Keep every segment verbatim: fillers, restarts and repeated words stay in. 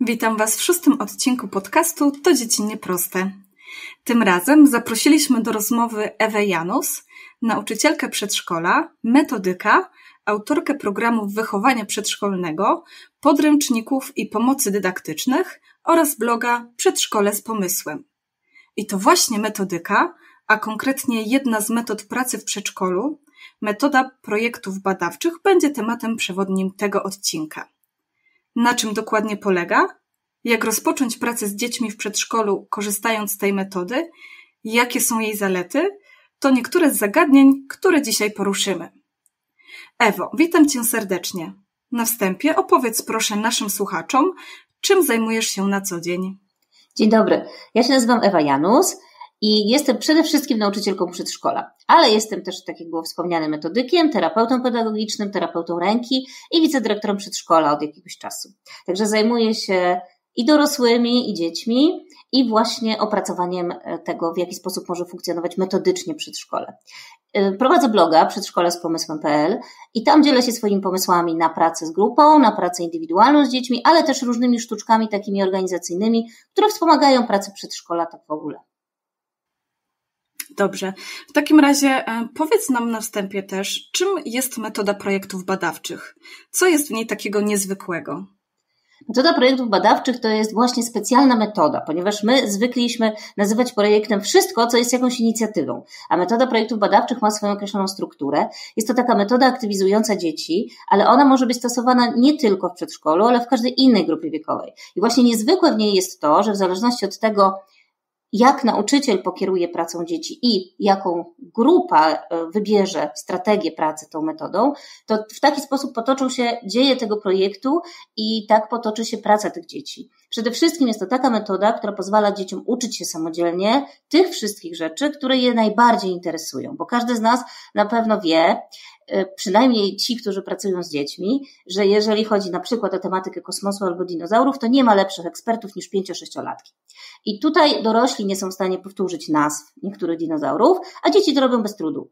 Witam Was w szóstym odcinku podcastu To dziecinnie proste. Tym razem zaprosiliśmy do rozmowy Ewę Janus, nauczycielkę przedszkola, metodyka, autorkę programów wychowania przedszkolnego, podręczników i pomocy dydaktycznych oraz bloga Przedszkole z pomysłem. I to właśnie metodyka, a konkretnie jedna z metod pracy w przedszkolu, metoda projektów badawczych, będzie tematem przewodnim tego odcinka. Na czym dokładnie polega? Jak rozpocząć pracę z dziećmi w przedszkolu, korzystając z tej metody? Jakie są jej zalety? To niektóre z zagadnień, które dzisiaj poruszymy. Ewo, witam Cię serdecznie. Na wstępie opowiedz proszę naszym słuchaczom, czym zajmujesz się na co dzień. Dzień dobry, ja się nazywam Ewa Janus i jestem przede wszystkim nauczycielką przedszkola, ale jestem też, tak jak było wspomniane, metodykiem, terapeutą pedagogicznym, terapeutą ręki i wicedyrektorem przedszkola od jakiegoś czasu. Także zajmuję się i dorosłymi, i dziećmi, i właśnie opracowaniem tego, w jaki sposób może funkcjonować metodycznie przedszkole. Prowadzę bloga przedszkole z pomysłem kropka pe el i tam dzielę się swoimi pomysłami na pracę z grupą, na pracę indywidualną z dziećmi, ale też różnymi sztuczkami takimi organizacyjnymi, które wspomagają pracę przedszkola tak w ogóle. Dobrze. W takim razie powiedz nam na wstępie też, czym jest metoda projektów badawczych? Co jest w niej takiego niezwykłego? Metoda projektów badawczych to jest właśnie specjalna metoda, ponieważ my zwykliśmy nazywać projektem wszystko, co jest jakąś inicjatywą, a metoda projektów badawczych ma swoją określoną strukturę. Jest to taka metoda aktywizująca dzieci, ale ona może być stosowana nie tylko w przedszkolu, ale w każdej innej grupie wiekowej. I właśnie niezwykłe w niej jest to, że w zależności od tego, jak nauczyciel pokieruje pracą dzieci i jaką grupa wybierze strategię pracy tą metodą, to w taki sposób potoczą się dzieje tego projektu i tak potoczy się praca tych dzieci. Przede wszystkim jest to taka metoda, która pozwala dzieciom uczyć się samodzielnie tych wszystkich rzeczy, które je najbardziej interesują, bo każdy z nas na pewno wie, przynajmniej ci, którzy pracują z dziećmi, że jeżeli chodzi na przykład o tematykę kosmosu albo dinozaurów, to nie ma lepszych ekspertów niż pięcio-sześciolatki. I tutaj dorośli nie są w stanie powtórzyć nazw niektórych dinozaurów, a dzieci to robią bez trudu.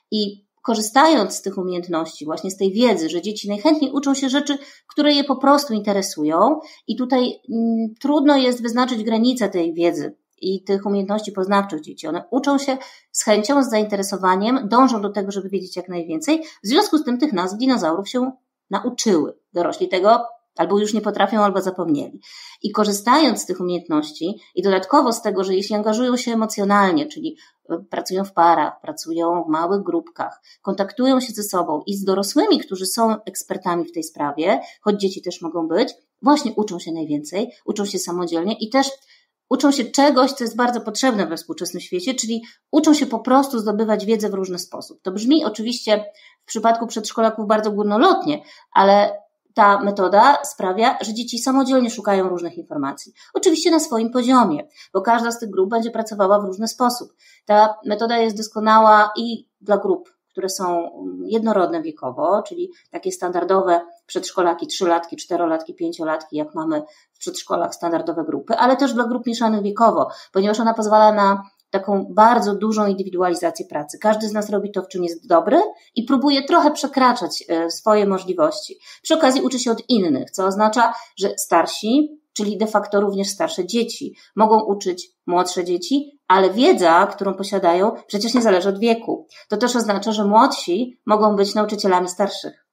I korzystając z tych umiejętności, właśnie z tej wiedzy, że dzieci najchętniej uczą się rzeczy, które je po prostu interesują i tutaj mm, trudno jest wyznaczyć granice tej wiedzy i tych umiejętności poznawczych dzieci. One uczą się z chęcią, z zainteresowaniem, dążą do tego, żeby wiedzieć jak najwięcej. W związku z tym tych nazw dinozaurów się nauczyły. Dorośli tego albo już nie potrafią, albo zapomnieli. I korzystając z tych umiejętności i dodatkowo z tego, że jeśli angażują się emocjonalnie, czyli pracują w parach, pracują w małych grupkach, kontaktują się ze sobą i z dorosłymi, którzy są ekspertami w tej sprawie, choć dzieci też mogą być, właśnie uczą się najwięcej, uczą się samodzielnie i też uczą się czegoś, co jest bardzo potrzebne we współczesnym świecie, czyli uczą się po prostu zdobywać wiedzę w różny sposób. To brzmi oczywiście w przypadku przedszkolaków bardzo górnolotnie, ale ta metoda sprawia, że dzieci samodzielnie szukają różnych informacji. Oczywiście na swoim poziomie, bo każda z tych grup będzie pracowała w różny sposób. Ta metoda jest doskonała i dla grup, które są jednorodne wiekowo, czyli takie standardowe przedszkolaki, trzylatki, czterolatki, pięciolatki, jak mamy w przedszkolach standardowe grupy, ale też dla grup mieszanych wiekowo, ponieważ ona pozwala na taką bardzo dużą indywidualizację pracy. Każdy z nas robi to, w czym jest dobry i próbuje trochę przekraczać swoje możliwości. Przy okazji uczy się od innych, co oznacza, że starsi, czyli de facto również starsze dzieci, mogą uczyć młodsze dzieci, ale wiedza, którą posiadają, przecież nie zależy od wieku. To też oznacza, że młodsi mogą być nauczycielami starszych.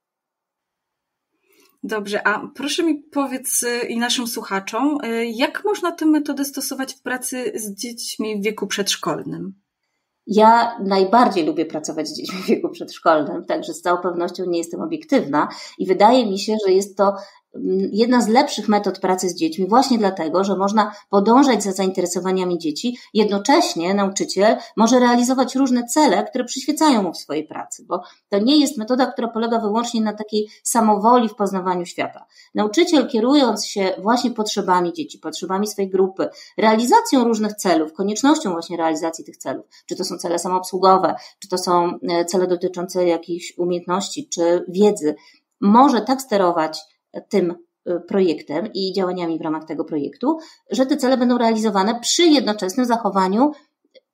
Dobrze, a proszę mi powiedz i naszym słuchaczom, jak można tę metodę stosować w pracy z dziećmi w wieku przedszkolnym? Ja najbardziej lubię pracować z dziećmi w wieku przedszkolnym, także z całą pewnością nie jestem obiektywna i wydaje mi się, że jest to jedna z lepszych metod pracy z dziećmi właśnie dlatego, że można podążać za zainteresowaniami dzieci, jednocześnie nauczyciel może realizować różne cele, które przyświecają mu w swojej pracy, bo to nie jest metoda, która polega wyłącznie na takiej samowoli w poznawaniu świata. Nauczyciel, kierując się właśnie potrzebami dzieci, potrzebami swojej grupy, realizacją różnych celów, koniecznością właśnie realizacji tych celów, czy to są cele samoobsługowe, czy to są cele dotyczące jakichś umiejętności, czy wiedzy, może tak sterować tym projektem i działaniami w ramach tego projektu, że te cele będą realizowane przy jednoczesnym zachowaniu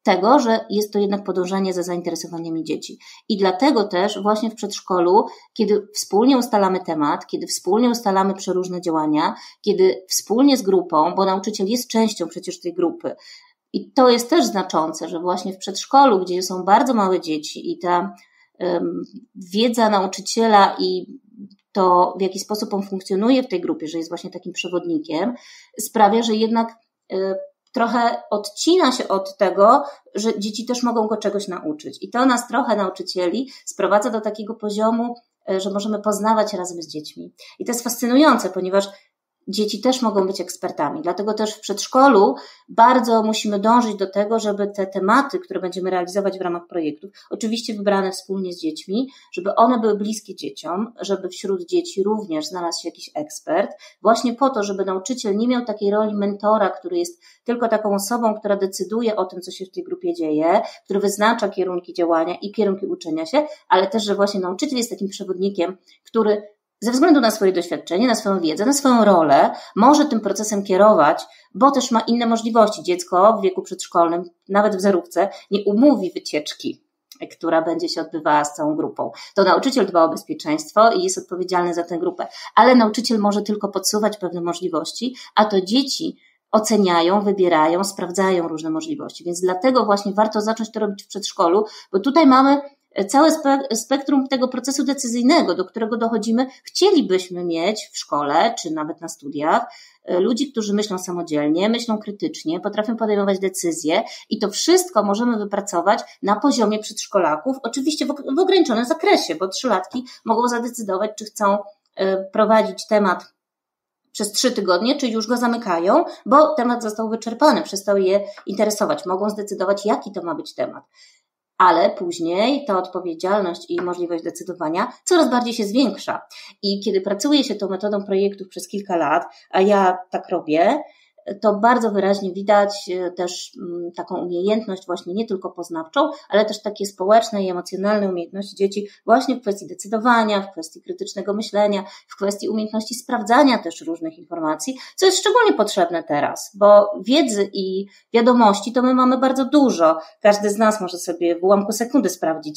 tego, że jest to jednak podążanie za zainteresowaniami dzieci. I dlatego też właśnie w przedszkolu, kiedy wspólnie ustalamy temat, kiedy wspólnie ustalamy przeróżne działania, kiedy wspólnie z grupą, bo nauczyciel jest częścią przecież tej grupy, i to jest też znaczące, że właśnie w przedszkolu, gdzie są bardzo małe dzieci i ta um, wiedza nauczyciela i to, w jaki sposób on funkcjonuje w tej grupie, że jest właśnie takim przewodnikiem, sprawia, że jednak y, trochę odcina się od tego, że dzieci też mogą go czegoś nauczyć. I to nas trochę, nauczycieli, sprowadza do takiego poziomu, y, że możemy poznawać razem z dziećmi. I to jest fascynujące, ponieważ dzieci też mogą być ekspertami. Dlatego też w przedszkolu bardzo musimy dążyć do tego, żeby te tematy, które będziemy realizować w ramach projektów, oczywiście wybrane wspólnie z dziećmi, żeby one były bliskie dzieciom, żeby wśród dzieci również znalazł się jakiś ekspert, właśnie po to, żeby nauczyciel nie miał takiej roli mentora, który jest tylko taką osobą, która decyduje o tym, co się w tej grupie dzieje, który wyznacza kierunki działania i kierunki uczenia się, ale też, że właśnie nauczyciel jest takim przewodnikiem, który ze względu na swoje doświadczenie, na swoją wiedzę, na swoją rolę, może tym procesem kierować, bo też ma inne możliwości. Dziecko w wieku przedszkolnym, nawet w zerówce, nie umówi wycieczki, która będzie się odbywała z całą grupą. To nauczyciel dba o bezpieczeństwo i jest odpowiedzialny za tę grupę, ale nauczyciel może tylko podsuwać pewne możliwości, a to dzieci oceniają, wybierają, sprawdzają różne możliwości. Więc dlatego właśnie warto zacząć to robić w przedszkolu, bo tutaj mamy całe spektrum tego procesu decyzyjnego, do którego dochodzimy. Chcielibyśmy mieć w szkole, czy nawet na studiach, ludzi, którzy myślą samodzielnie, myślą krytycznie, potrafią podejmować decyzje i to wszystko możemy wypracować na poziomie przedszkolaków, oczywiście w, w ograniczonym zakresie, bo trzylatki mogą zadecydować, czy chcą prowadzić temat przez trzy tygodnie, czy już go zamykają, bo temat został wyczerpany, przestał je interesować. Mogą zdecydować, jaki to ma być temat. Ale później ta odpowiedzialność i możliwość decydowania coraz bardziej się zwiększa. I kiedy pracuje się tą metodą projektów przez kilka lat, a ja tak robię, to bardzo wyraźnie widać też taką umiejętność właśnie nie tylko poznawczą, ale też takie społeczne i emocjonalne umiejętności dzieci właśnie w kwestii decydowania, w kwestii krytycznego myślenia, w kwestii umiejętności sprawdzania też różnych informacji, co jest szczególnie potrzebne teraz, bo wiedzy i wiadomości to my mamy bardzo dużo. Każdy z nas może sobie w ułamku sekundy sprawdzić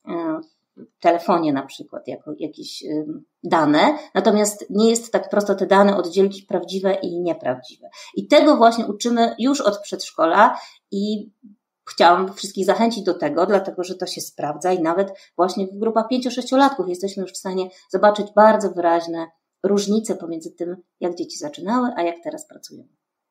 w telefonie na przykład jako jakieś dane, natomiast nie jest tak prosto te dane oddzielić prawdziwe i nieprawdziwe. I tego właśnie uczymy już od przedszkola i chciałam wszystkich zachęcić do tego, dlatego że to się sprawdza i nawet właśnie w grupach pięcio-sześciolatków jesteśmy już w stanie zobaczyć bardzo wyraźne różnice pomiędzy tym, jak dzieci zaczynały, a jak teraz pracują.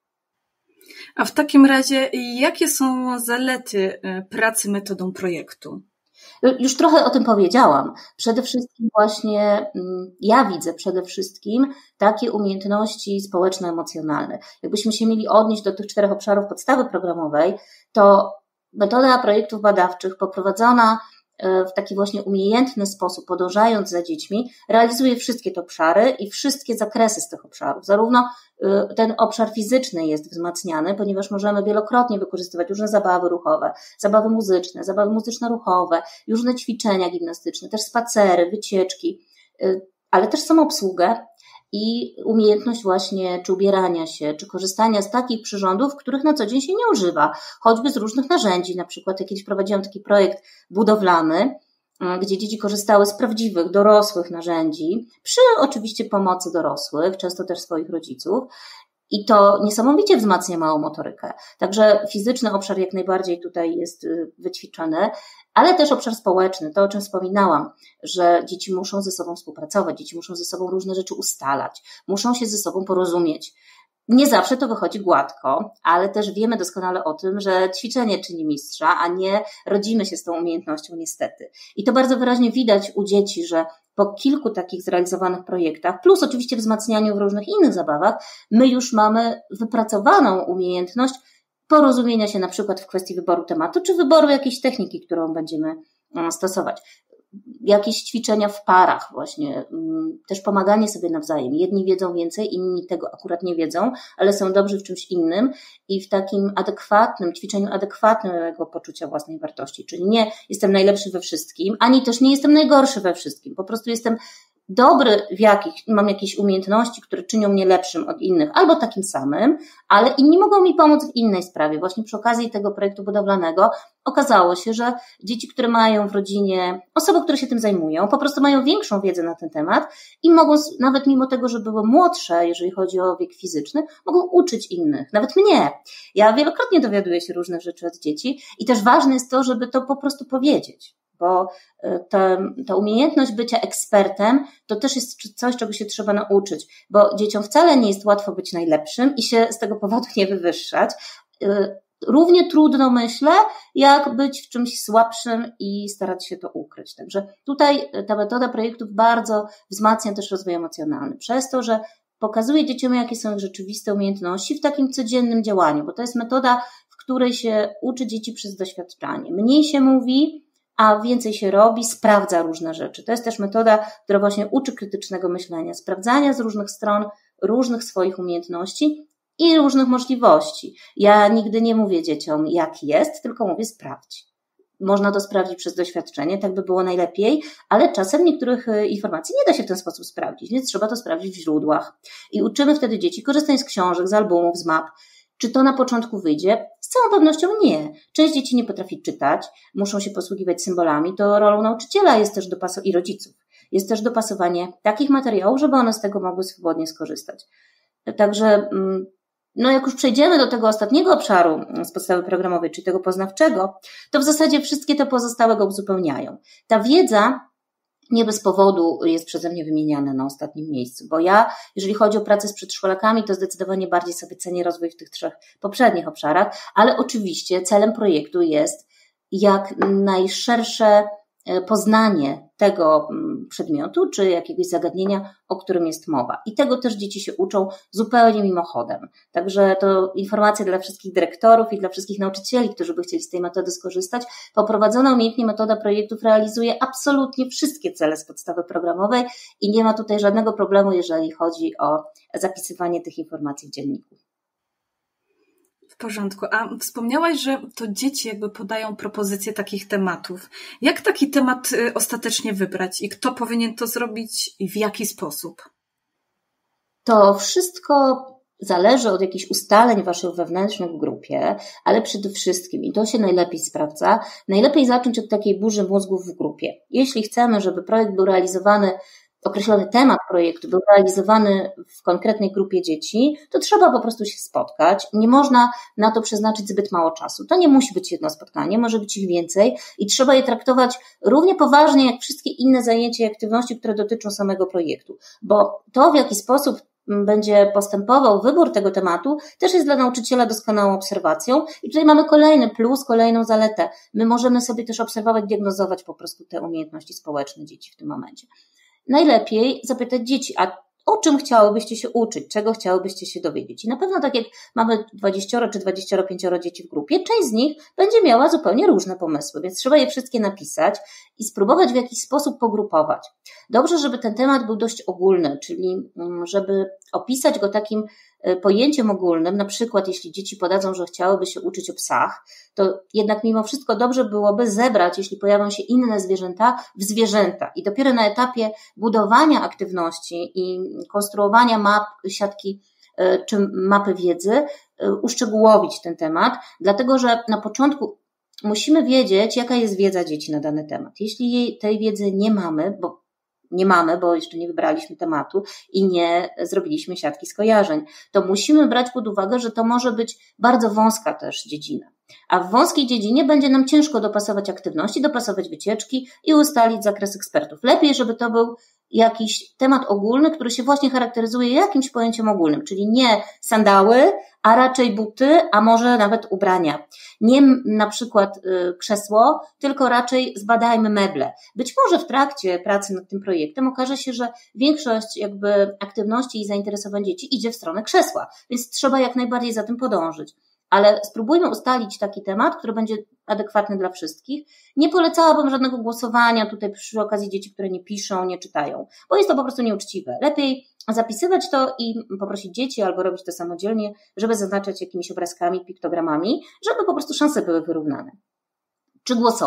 A w takim razie jakie są zalety pracy metodą projektu? Już trochę o tym powiedziałam. Przede wszystkim właśnie ja widzę przede wszystkim takie umiejętności społeczno-emocjonalne. Jakbyśmy się mieli odnieść do tych czterech obszarów podstawy programowej, to metoda projektów badawczych poprowadzona w taki właśnie umiejętny sposób, podążając za dziećmi, realizuje wszystkie te obszary i wszystkie zakresy z tych obszarów. Zarówno ten obszar fizyczny jest wzmacniany, ponieważ możemy wielokrotnie wykorzystywać różne zabawy ruchowe, zabawy muzyczne, zabawy muzyczno-ruchowe, różne ćwiczenia gimnastyczne, też spacery, wycieczki, ale też samoobsługę i umiejętność właśnie czy ubierania się, czy korzystania z takich przyrządów, których na co dzień się nie używa, choćby z różnych narzędzi. Na przykład ja kiedyś prowadziłam taki projekt budowlany, gdzie dzieci korzystały z prawdziwych, dorosłych narzędzi, przy oczywiście pomocy dorosłych, często też swoich rodziców. I to niesamowicie wzmacnia małą motorykę. Także fizyczny obszar jak najbardziej tutaj jest wyćwiczony, ale też obszar społeczny, to o czym wspominałam, że dzieci muszą ze sobą współpracować, dzieci muszą ze sobą różne rzeczy ustalać, muszą się ze sobą porozumieć. Nie zawsze to wychodzi gładko, ale też wiemy doskonale o tym, że ćwiczenie czyni mistrza, a nie rodzimy się z tą umiejętnością niestety. I to bardzo wyraźnie widać u dzieci, że po kilku takich zrealizowanych projektach, plus oczywiście wzmacnianiu w różnych innych zabawach, my już mamy wypracowaną umiejętność porozumienia się na przykład w kwestii wyboru tematu, czy wyboru jakiejś techniki, którą będziemy stosować. Jakieś ćwiczenia w parach właśnie, też pomaganie sobie nawzajem. Jedni wiedzą więcej, inni tego akurat nie wiedzą, ale są dobrzy w czymś innym i w takim adekwatnym, ćwiczeniu adekwatnego poczucia własnej wartości. Czyli nie jestem najlepszy we wszystkim, ani też nie jestem najgorszy we wszystkim. Po prostu jestem dobry w jakich, mam jakieś umiejętności, które czynią mnie lepszym od innych, albo takim samym, ale inni mogą mi pomóc w innej sprawie. Właśnie przy okazji tego projektu budowlanego okazało się, że dzieci, które mają w rodzinie osoby, które się tym zajmują, po prostu mają większą wiedzę na ten temat i mogą, nawet mimo tego, że były młodsze, jeżeli chodzi o wiek fizyczny, mogą uczyć innych, nawet mnie. Ja wielokrotnie dowiaduję się różnych rzeczy od dzieci i też ważne jest to, żeby to po prostu powiedzieć. Bo ta, ta umiejętność bycia ekspertem to też jest coś, czego się trzeba nauczyć, bo dzieciom wcale nie jest łatwo być najlepszym i się z tego powodu nie wywyższać. Równie trudno, myślę, jak być w czymś słabszym i starać się to ukryć. Także tutaj ta metoda projektów bardzo wzmacnia też rozwój emocjonalny, przez to, że pokazuje dzieciom, jakie są ich rzeczywiste umiejętności w takim codziennym działaniu, bo to jest metoda, w której się uczy dzieci przez doświadczanie. Mniej się mówi, a więcej się robi, sprawdza różne rzeczy. To jest też metoda, która właśnie uczy krytycznego myślenia, sprawdzania z różnych stron różnych swoich umiejętności i różnych możliwości. Ja nigdy nie mówię dzieciom, jak jest, tylko mówię sprawdź. Można to sprawdzić przez doświadczenie, tak by było najlepiej, ale czasem niektórych informacji nie da się w ten sposób sprawdzić, więc trzeba to sprawdzić w źródłach. I uczymy wtedy dzieci korzystać z książek, z albumów, z map. Czy to na początku wyjdzie? Z całą pewnością nie. Część dzieci nie potrafi czytać, muszą się posługiwać symbolami, to rolą nauczyciela jest też dopasowanie i rodziców. Jest też dopasowanie takich materiałów, żeby one z tego mogły swobodnie skorzystać. Także no jak już przejdziemy do tego ostatniego obszaru z podstawy programowej, czyli tego poznawczego, to w zasadzie wszystkie te pozostałe go uzupełniają. Ta wiedza nie bez powodu jest przeze mnie wymieniana na ostatnim miejscu, bo ja, jeżeli chodzi o pracę z przedszkolakami, to zdecydowanie bardziej sobie cenię rozwój w tych trzech poprzednich obszarach, ale oczywiście celem projektu jest jak najszersze poznanie tego przedmiotu czy jakiegoś zagadnienia, o którym jest mowa. I tego też dzieci się uczą zupełnie mimochodem. Także to informacja dla wszystkich dyrektorów i dla wszystkich nauczycieli, którzy by chcieli z tej metody skorzystać. Poprowadzona umiejętnie metoda projektów realizuje absolutnie wszystkie cele z podstawy programowej i nie ma tutaj żadnego problemu, jeżeli chodzi o zapisywanie tych informacji w dzienniku. W porządku. A wspomniałaś, że to dzieci jakby podają propozycje takich tematów. Jak taki temat ostatecznie wybrać i kto powinien to zrobić i w jaki sposób? To wszystko zależy od jakichś ustaleń waszych wewnętrznych w grupie, ale przede wszystkim, i to się najlepiej sprawdza, najlepiej zacząć od takiej burzy mózgów w grupie. Jeśli chcemy, żeby projekt był realizowany, określony temat projektu był realizowany w konkretnej grupie dzieci, to trzeba po prostu się spotkać. Nie można na to przeznaczyć zbyt mało czasu. To nie musi być jedno spotkanie, może być ich więcej i trzeba je traktować równie poważnie jak wszystkie inne zajęcia i aktywności, które dotyczą samego projektu, bo to, w jaki sposób będzie postępował wybór tego tematu, też jest dla nauczyciela doskonałą obserwacją i tutaj mamy kolejny plus, kolejną zaletę. My możemy sobie też obserwować, diagnozować po prostu te umiejętności społeczne dzieci w tym momencie. Najlepiej zapytać dzieci, a o czym chciałybyście się uczyć, czego chciałybyście się dowiedzieć. I na pewno tak jak mamy dwadzieścia czy dwadzieścia pięć dzieci w grupie, część z nich będzie miała zupełnie różne pomysły, więc trzeba je wszystkie napisać i spróbować w jakiś sposób pogrupować. Dobrze, żeby ten temat był dość ogólny, czyli żeby opisać go takim pojęciem ogólnym, na przykład jeśli dzieci podadzą, że chciałyby się uczyć o psach, to jednak mimo wszystko dobrze byłoby zebrać, jeśli pojawią się inne zwierzęta, w zwierzęta i dopiero na etapie budowania aktywności i konstruowania map, siatki czy mapy wiedzy uszczegółowić ten temat, dlatego że na początku musimy wiedzieć, jaka jest wiedza dzieci na dany temat. Jeśli jej, tej wiedzy nie mamy, bo nie mamy, bo jeszcze nie wybraliśmy tematu i nie zrobiliśmy siatki skojarzeń, to musimy brać pod uwagę, że to może być bardzo wąska też dziedzina. A w wąskiej dziedzinie będzie nam ciężko dopasować aktywności, dopasować wycieczki i ustalić zakres ekspertów. Lepiej, żeby to był jakiś temat ogólny, który się właśnie charakteryzuje jakimś pojęciem ogólnym, czyli nie sandały, a raczej buty, a może nawet ubrania. Nie na przykład krzesło, tylko raczej zbadajmy meble. Być może w trakcie pracy nad tym projektem okaże się, że większość jakby aktywności i zainteresowań dzieci idzie w stronę krzesła, więc trzeba jak najbardziej za tym podążyć. Ale spróbujmy ustalić taki temat, który będzie adekwatny dla wszystkich. Nie polecałabym żadnego głosowania tutaj przy okazji dzieci, które nie piszą, nie czytają, bo jest to po prostu nieuczciwe. Lepiej zapisywać to i poprosić dzieci albo robić to samodzielnie, żeby zaznaczać jakimiś obrazkami, piktogramami, żeby po prostu szanse były wyrównane. Czy głosować?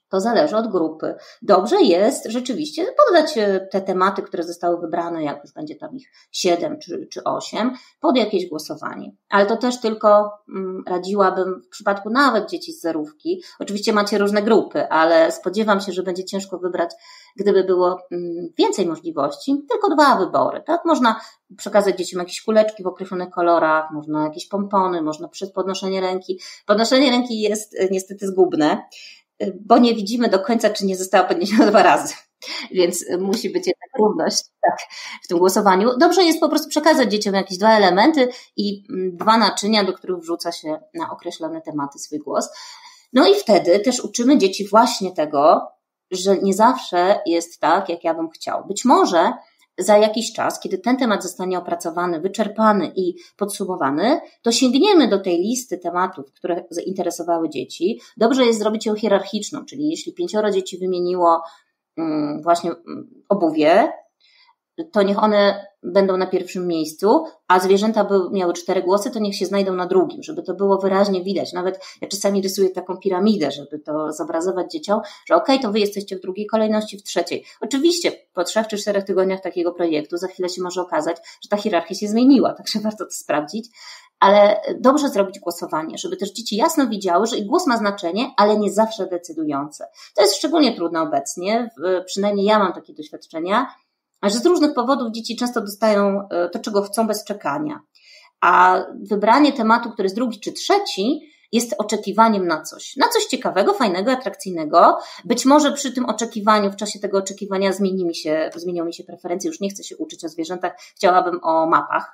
To zależy od grupy. Dobrze jest rzeczywiście poddać te tematy, które zostały wybrane, jak już będzie tam ich siedem czy, czy osiem, pod jakieś głosowanie. Ale to też tylko mm, radziłabym w przypadku nawet dzieci z zerówki. Oczywiście macie różne grupy, ale spodziewam się, że będzie ciężko wybrać, gdyby było mm, więcej możliwości. Tylko dwa wybory, tak? Można przekazać dzieciom jakieś kuleczki w określonych kolorach, można jakieś pompony, można przez podnoszenie ręki. Podnoszenie ręki jest niestety zgubne, bo nie widzimy do końca, czy nie została podniesiona dwa razy. Więc musi być jednak równość tak, w tym głosowaniu. Dobrze jest po prostu przekazać dzieciom jakieś dwa elementy i dwa naczynia, do których wrzuca się na określone tematy swój głos. No i wtedy też uczymy dzieci właśnie tego, że nie zawsze jest tak, jak ja bym chciał. Być może za jakiś czas, kiedy ten temat zostanie opracowany, wyczerpany i podsumowany, to sięgniemy do tej listy tematów, które zainteresowały dzieci. Dobrze jest zrobić ją hierarchiczną, czyli jeśli pięcioro dzieci wymieniło właśnie obuwie, to niech one będą na pierwszym miejscu, a zwierzęta by miały cztery głosy, to niech się znajdą na drugim, żeby to było wyraźnie widać. Nawet ja czasami rysuję taką piramidę, żeby to zobrazować dzieciom, że okej, okay, to wy jesteście w drugiej kolejności, w trzeciej. Oczywiście po trzech czy czterech tygodniach takiego projektu za chwilę się może okazać, że ta hierarchia się zmieniła, także warto to sprawdzić. Ale dobrze zrobić głosowanie, żeby też dzieci jasno widziały, że ich głos ma znaczenie, ale nie zawsze decydujące. To jest szczególnie trudne obecnie, przynajmniej ja mam takie doświadczenia, że z różnych powodów dzieci często dostają to, czego chcą bez czekania. A wybranie tematu, który jest drugi czy trzeci, jest oczekiwaniem na coś. Na coś ciekawego, fajnego, atrakcyjnego. Być może przy tym oczekiwaniu, w czasie tego oczekiwania zmieni mi się, zmienią mi się preferencje, już nie chcę się uczyć o zwierzętach, chciałabym o mapach.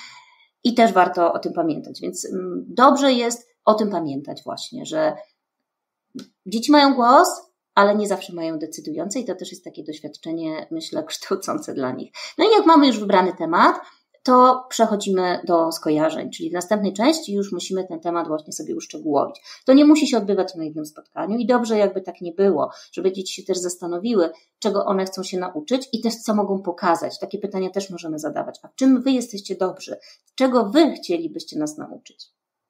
I też warto o tym pamiętać. Więc dobrze jest o tym pamiętać właśnie, że dzieci mają głos, ale nie zawsze mają decydujące i to też jest takie doświadczenie, myślę, kształcące dla nich. No i jak mamy już wybrany temat, to przechodzimy do skojarzeń, czyli w następnej części już musimy ten temat właśnie sobie uszczegółowić. To nie musi się odbywać na jednym spotkaniu i dobrze jakby tak nie było, żeby dzieci się też zastanowiły, czego one chcą się nauczyć i też co mogą pokazać. Takie pytania też możemy zadawać. A w czym wy jesteście dobrzy? Czego wy chcielibyście nas nauczyć?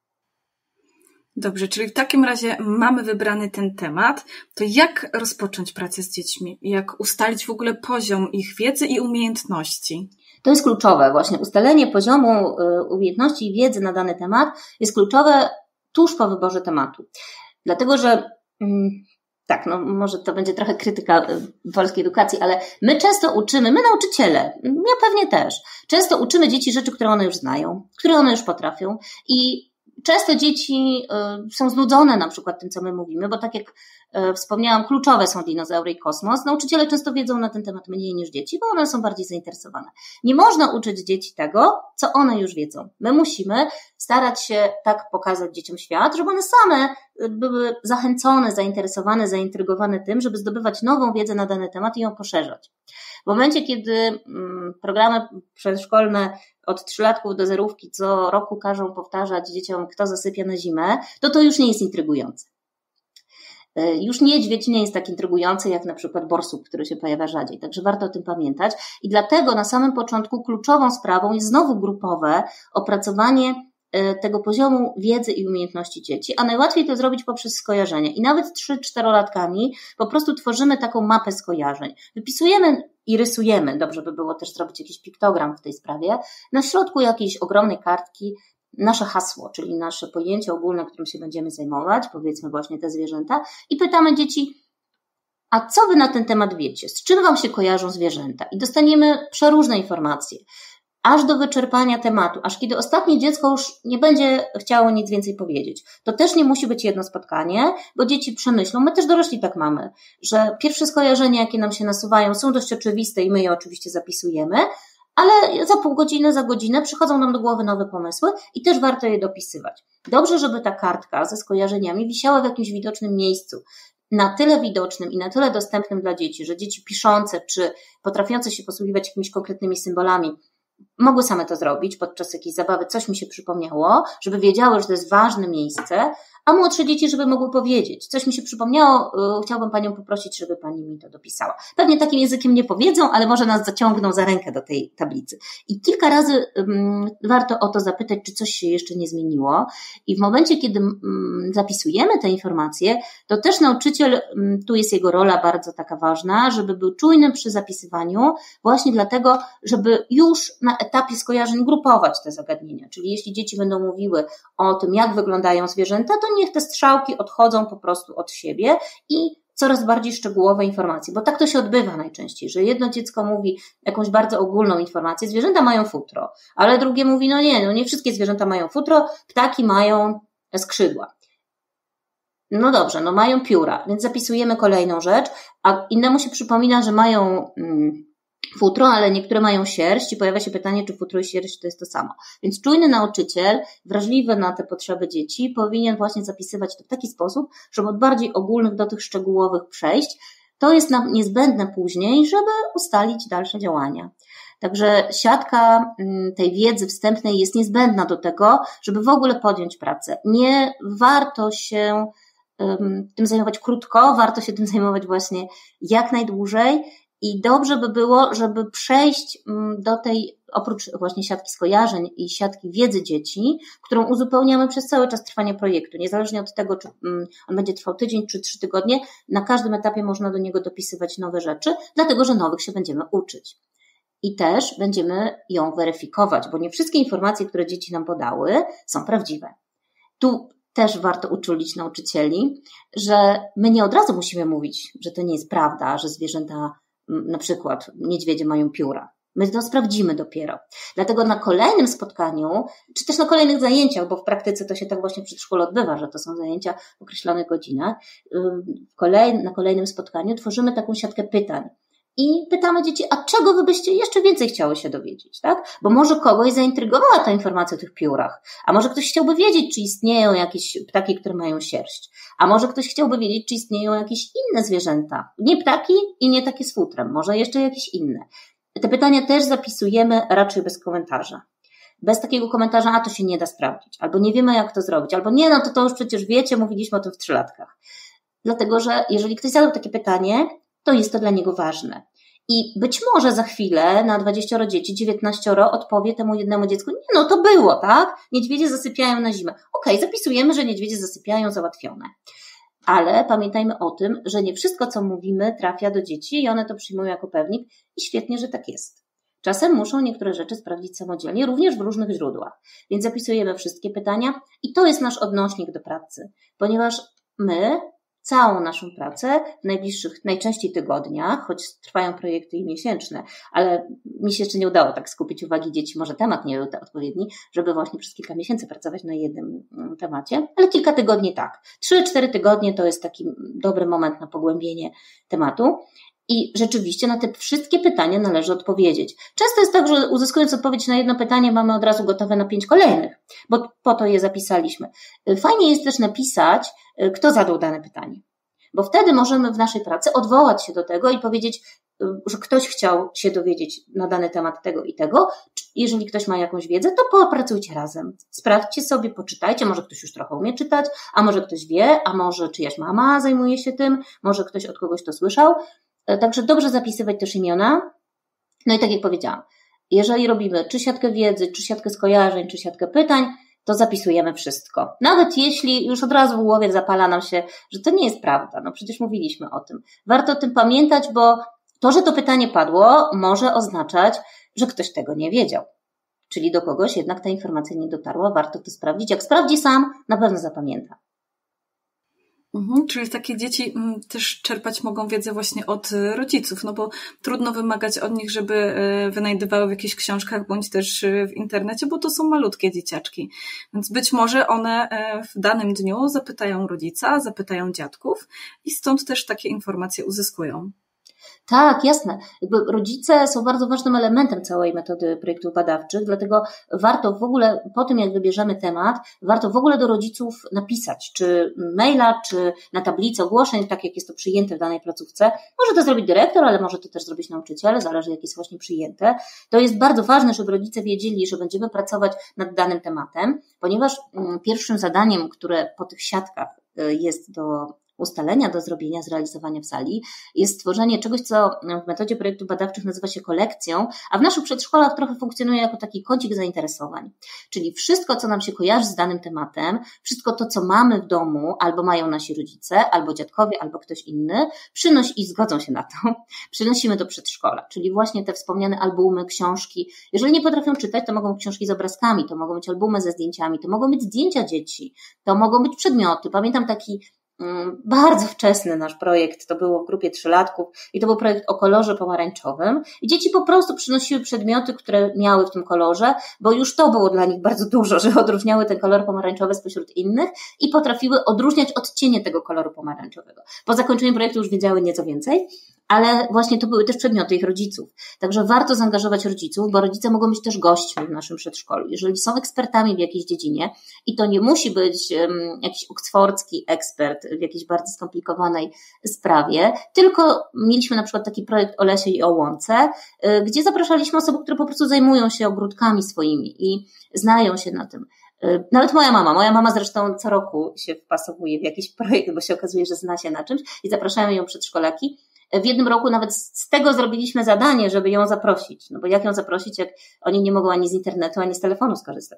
Dobrze, czyli w takim razie mamy wybrany ten temat, to jak rozpocząć pracę z dziećmi? Jak ustalić w ogóle poziom ich wiedzy i umiejętności? To jest kluczowe, właśnie ustalenie poziomu umiejętności i wiedzy na dany temat jest kluczowe tuż po wyborze tematu. Dlatego, że tak, no może to będzie trochę krytyka polskiej edukacji, ale my często uczymy, my nauczyciele, ja pewnie też, często uczymy dzieci rzeczy, które one już znają, które one już potrafią i często dzieci są znudzone na przykład tym, co my mówimy, bo tak jak wspomniałam, kluczowe są dinozaury i kosmos. Nauczyciele często wiedzą na ten temat mniej niż dzieci, bo one są bardziej zainteresowane. Nie można uczyć dzieci tego, co one już wiedzą. My musimy starać się tak pokazać dzieciom świat, żeby one same były zachęcone, zainteresowane, zaintrygowane tym, żeby zdobywać nową wiedzę na dany temat i ją poszerzać. W momencie, kiedy programy przedszkolne od trzylatków do zerówki co roku każą powtarzać dzieciom, kto zasypia na zimę, to to już nie jest intrygujące. Już niedźwiedź nie jest tak intrygujący jak na przykład borsuk, który się pojawia rzadziej. Także warto o tym pamiętać. I dlatego na samym początku kluczową sprawą jest znowu grupowe opracowanie tego poziomu wiedzy i umiejętności dzieci, a najłatwiej to zrobić poprzez skojarzenia. I nawet trzy-czterolatkami po prostu tworzymy taką mapę skojarzeń. Wypisujemy i rysujemy, dobrze by było też zrobić jakiś piktogram w tej sprawie, na środku jakiejś ogromnej kartki nasze hasło, czyli nasze pojęcie ogólne, którym się będziemy zajmować, powiedzmy właśnie te zwierzęta i pytamy dzieci, a co wy na ten temat wiecie? Z czym wam się kojarzą zwierzęta? I dostaniemy przeróżne informacje, aż do wyczerpania tematu, aż kiedy ostatnie dziecko już nie będzie chciało nic więcej powiedzieć. To też nie musi być jedno spotkanie, bo dzieci przemyślą, my też dorośli tak mamy, że pierwsze skojarzenia, jakie nam się nasuwają, są dość oczywiste i my je oczywiście zapisujemy, ale za pół godziny, za godzinę przychodzą nam do głowy nowe pomysły i też warto je dopisywać. Dobrze, żeby ta kartka ze skojarzeniami wisiała w jakimś widocznym miejscu, na tyle widocznym i na tyle dostępnym dla dzieci, że dzieci piszące czy potrafiące się posługiwać jakimiś konkretnymi symbolami mogły same to zrobić podczas jakiejś zabawy, coś mi się przypomniało, żeby wiedziały, że to jest ważne miejsce, a młodsze dzieci, żeby mogły powiedzieć, coś mi się przypomniało, chciałbym Panią poprosić, żeby Pani mi to dopisała. Pewnie takim językiem nie powiedzą, ale może nas zaciągną za rękę do tej tablicy. I kilka razy um, warto o to zapytać, czy coś się jeszcze nie zmieniło. I w momencie, kiedy um, zapisujemy te informacje, to też nauczyciel, um, tu jest jego rola bardzo taka ważna, żeby był czujny przy zapisywaniu, właśnie dlatego, żeby już na etapie skojarzeń grupować te zagadnienia. Czyli jeśli dzieci będą mówiły o tym, jak wyglądają zwierzęta, to niech te strzałki odchodzą po prostu od siebie i coraz bardziej szczegółowe informacje, bo tak to się odbywa najczęściej, że jedno dziecko mówi jakąś bardzo ogólną informację, zwierzęta mają futro, ale drugie mówi, no nie, no nie wszystkie zwierzęta mają futro, ptaki mają skrzydła. No dobrze, no mają pióra, więc zapisujemy kolejną rzecz, a innemu się przypomina, że mają mm, futro, ale niektóre mają sierść i pojawia się pytanie, czy futro i sierść to jest to samo. Więc czujny nauczyciel, wrażliwy na te potrzeby dzieci, powinien właśnie zapisywać to w taki sposób, żeby od bardziej ogólnych do tych szczegółowych przejść. To jest nam niezbędne później, żeby ustalić dalsze działania. Także siatka tej wiedzy wstępnej jest niezbędna do tego, żeby w ogóle podjąć pracę. Nie warto się tym zajmować krótko, warto się tym zajmować właśnie jak najdłużej. I dobrze by było, żeby przejść do tej, oprócz właśnie siatki skojarzeń i siatki wiedzy dzieci, którą uzupełniamy przez cały czas trwania projektu. Niezależnie od tego, czy on będzie trwał tydzień czy trzy tygodnie, na każdym etapie można do niego dopisywać nowe rzeczy, dlatego że nowych się będziemy uczyć. I też będziemy ją weryfikować, bo nie wszystkie informacje, które dzieci nam podały, są prawdziwe. Tu też warto uczulić nauczycieli, że my nie od razu musimy mówić, że to nie jest prawda, że zwierzęta, na przykład niedźwiedzie mają pióra. My to sprawdzimy dopiero. Dlatego na kolejnym spotkaniu, czy też na kolejnych zajęciach, bo w praktyce to się tak właśnie w przedszkolu odbywa, że to są zajęcia w określonych godzinach, na kolejnym spotkaniu tworzymy taką siatkę pytań. I pytamy dzieci, a czego wy byście jeszcze więcej chciały się dowiedzieć, tak? Bo może kogoś zaintrygowała ta informacja o tych piórach, a może ktoś chciałby wiedzieć, czy istnieją jakieś ptaki, które mają sierść, a może ktoś chciałby wiedzieć, czy istnieją jakieś inne zwierzęta, nie ptaki i nie takie z futrem, może jeszcze jakieś inne. Te pytania też zapisujemy raczej bez komentarza. Bez takiego komentarza, a to się nie da sprawdzić, albo nie wiemy jak to zrobić, albo nie, no to to już przecież wiecie, mówiliśmy o tym w trzylatkach. Dlatego, że jeżeli ktoś zadał takie pytanie, to jest to dla niego ważne. I być może za chwilę na dwadzieścioro dzieci, dziewiętnaścioro odpowie temu jednemu dziecku, nie no to było, tak? Niedźwiedzie zasypiają na zimę. Okej, okay, zapisujemy, że niedźwiedzie zasypiają, załatwione. Ale pamiętajmy o tym, że nie wszystko, co mówimy, trafia do dzieci i one to przyjmują jako pewnik i świetnie, że tak jest. Czasem muszą niektóre rzeczy sprawdzić samodzielnie, również w różnych źródłach. Więc zapisujemy wszystkie pytania i to jest nasz odnośnik do pracy, ponieważ my całą naszą pracę w najbliższych, najczęściej tygodniach, choć trwają projekty i miesięczne, ale mi się jeszcze nie udało tak skupić uwagi dzieci, może temat nie był odpowiedni, żeby właśnie przez kilka miesięcy pracować na jednym temacie, ale kilka tygodni tak. Trzy, cztery tygodnie to jest taki dobry moment na pogłębienie tematu. I rzeczywiście na te wszystkie pytania należy odpowiedzieć. Często jest tak, że uzyskując odpowiedź na jedno pytanie mamy od razu gotowe na pięć kolejnych, bo po to je zapisaliśmy. Fajnie jest też napisać, kto zadał dane pytanie, bo wtedy możemy w naszej pracy odwołać się do tego i powiedzieć, że ktoś chciał się dowiedzieć na dany temat tego i tego. Jeżeli ktoś ma jakąś wiedzę, to popracujcie razem. Sprawdźcie sobie, poczytajcie, może ktoś już trochę umie czytać, a może ktoś wie, a może czyjaś mama zajmuje się tym, może ktoś od kogoś to słyszał. Także dobrze zapisywać też imiona. No i tak jak powiedziałam, jeżeli robimy czy siatkę wiedzy, czy siatkę skojarzeń, czy siatkę pytań, to zapisujemy wszystko. Nawet jeśli już od razu w głowie zapala nam się, że to nie jest prawda, no przecież mówiliśmy o tym. Warto o tym pamiętać, bo to, że to pytanie padło, może oznaczać, że ktoś tego nie wiedział. Czyli do kogoś jednak ta informacja nie dotarła, warto to sprawdzić. Jak sprawdzi sam, na pewno zapamięta. Mhm, czyli takie dzieci też czerpać mogą wiedzę właśnie od rodziców, no bo trudno wymagać od nich, żeby wynajdywały w jakichś książkach bądź też w internecie, bo to są malutkie dzieciaczki. Więc być może one w danym dniu zapytają rodzica, zapytają dziadków i stąd też takie informacje uzyskują. Tak, jasne. Jakby rodzice są bardzo ważnym elementem całej metody projektów badawczych, dlatego warto w ogóle, po tym jak wybierzemy temat, warto w ogóle do rodziców napisać, czy maila, czy na tablicy ogłoszeń, tak jak jest to przyjęte w danej placówce. Może to zrobić dyrektor, ale może to też zrobić nauczyciel, zależy jak jest właśnie przyjęte. To jest bardzo ważne, żeby rodzice wiedzieli, że będziemy pracować nad danym tematem, ponieważ pierwszym zadaniem, które po tych siatkach jest do ustalenia, do zrobienia, zrealizowania w sali, jest stworzenie czegoś, co w metodzie projektów badawczych nazywa się kolekcją, a w naszych przedszkolach trochę funkcjonuje jako taki kącik zainteresowań. Czyli wszystko, co nam się kojarzy z danym tematem, wszystko to, co mamy w domu, albo mają nasi rodzice, albo dziadkowie, albo ktoś inny, przynosi i zgodzą się na to, przynosimy do przedszkola. Czyli właśnie te wspomniane albumy, książki. Jeżeli nie potrafią czytać, to mogą być książki z obrazkami, to mogą być albumy ze zdjęciami, to mogą być zdjęcia dzieci, to mogą być przedmioty. Pamiętam taki bardzo wczesny nasz projekt, to było w grupie trzylatków i to był projekt o kolorze pomarańczowym i dzieci po prostu przynosiły przedmioty, które miały w tym kolorze, bo już to było dla nich bardzo dużo, że odróżniały ten kolor pomarańczowy spośród innych i potrafiły odróżniać odcienie tego koloru pomarańczowego. Po zakończeniu projektu już wiedziały nieco więcej, ale właśnie to były też przedmioty ich rodziców. Także warto zaangażować rodziców, bo rodzice mogą być też gośćmi w naszym przedszkolu. Jeżeli są ekspertami w jakiejś dziedzinie i to nie musi być um, jakiś oksfordzki ekspert w jakiejś bardzo skomplikowanej sprawie, tylko mieliśmy na przykład taki projekt o lesie i o łące, y, gdzie zapraszaliśmy osoby, które po prostu zajmują się ogródkami swoimi i znają się na tym. Nawet moja mama, moja mama zresztą co roku się wpasowuje w jakiś projekt, bo się okazuje, że zna się na czymś i zapraszają ją przedszkolaki. W jednym roku nawet z tego zrobiliśmy zadanie, żeby ją zaprosić. No bo jak ją zaprosić, jak oni nie mogą ani z internetu, ani z telefonu skorzystać.